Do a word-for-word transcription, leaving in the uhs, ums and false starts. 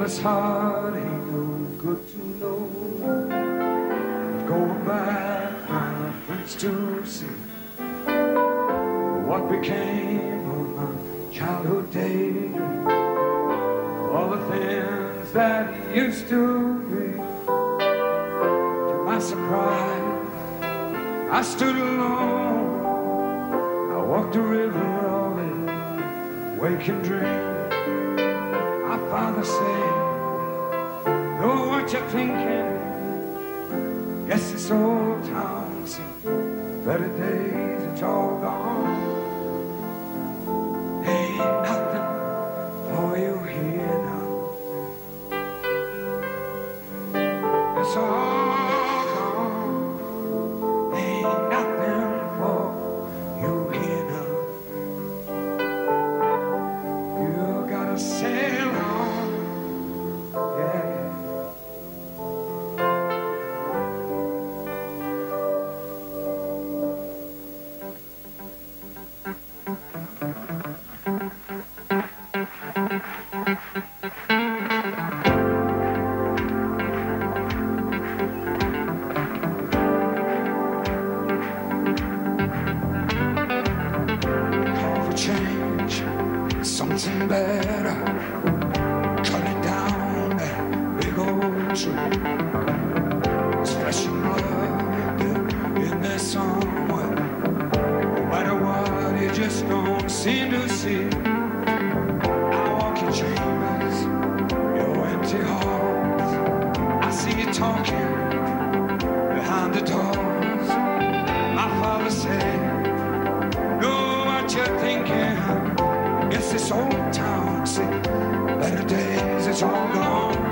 his heart ain't no good to know. Going back, my friends, to see what became of my childhood days, all the things that used to be. To my surprise, I stood alone. I walked the river all in waking dream. My father said, know what you're thinking. Yes, this old town sees better days, it's all gone. Ain't nothing for you here now. It's all gone. Ain't nothing for you here now. You gotta sail on, yeah. Change, something better. Cut it down, that big old tree. It's flesh and blood in there somewhere. No matter what, you just don't seem to see. I walk your chambers, your empty halls. I see you talking behind the doors. My father said, you're thinking, yes, this old town, see, better days, it's all gone.